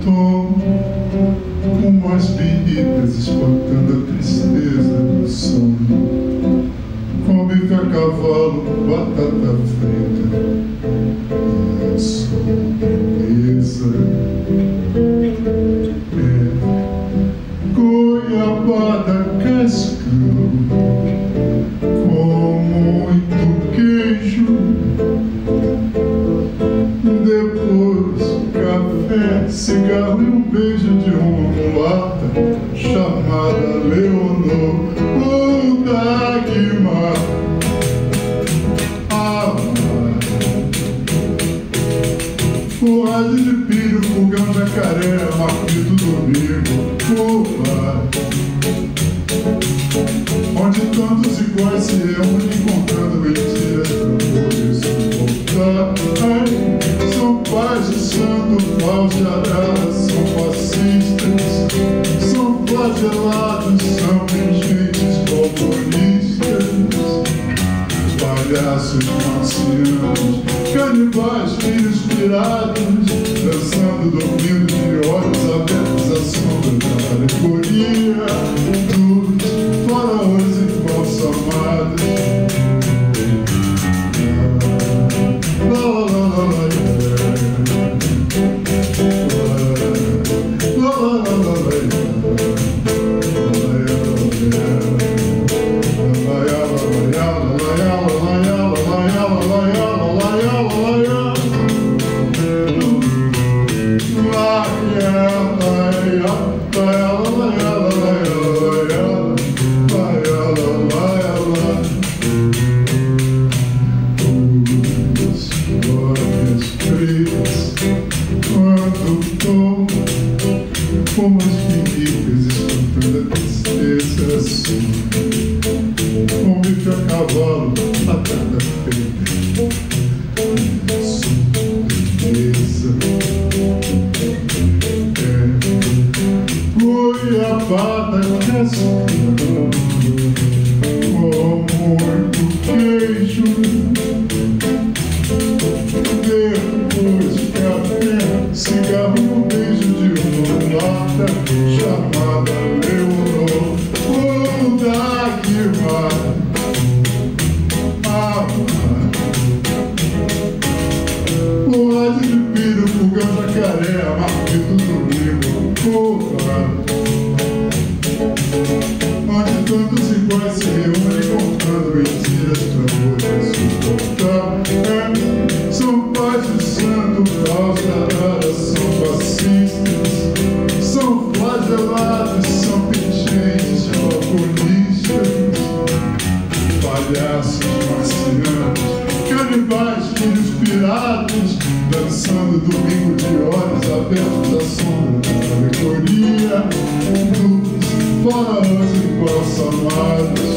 tom, umas birritas espantando a tristeza do sono, com bife a cavalo, batata frita e a sobremesa. Goiabada cascão com muito queijo, depois café, cigarro e um beijo de uma mulata chamada Leonor ou Dagmar. O rádio de pilho, fogão, jacaré, marquito domingo, opa, onde tantos iguais se reúnem encontrando mentiras pra poder suportar. Ai, são pais de santo, paus de arara, são fascistas, são flagelados, são pingentes comunistas, palhaços marcianos, canibais, filhos pirados, dançando, dormindo de olhos abertos à sombra da alegoria dos faraós embalsamados. Como as birritas espantando a tristeza assim, com bife a cavalo, batata frita, sobremesa. Goiabada cascão com muito queijo, depois café, cigarro e um beijo de uma mulata chamada Leonor ou Dagmar. O rádio de pilho, fogão, jacaré, marquito domingo, opa, onde tantos iguais se reúnem contando mentiras pra poder suportar. São pais de santo, paus de arara, são fascistas, são flagelados, são pingentes comunistas, palhaços marcianos, canibais, filhos pirados, dançando domingo de olhos abertos à sombra da alegoria dos faraós embalsamados.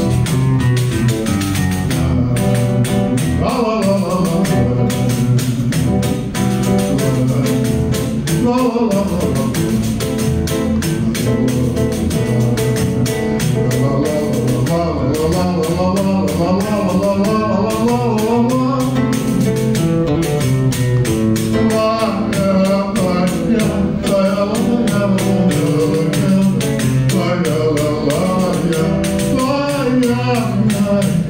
Bye.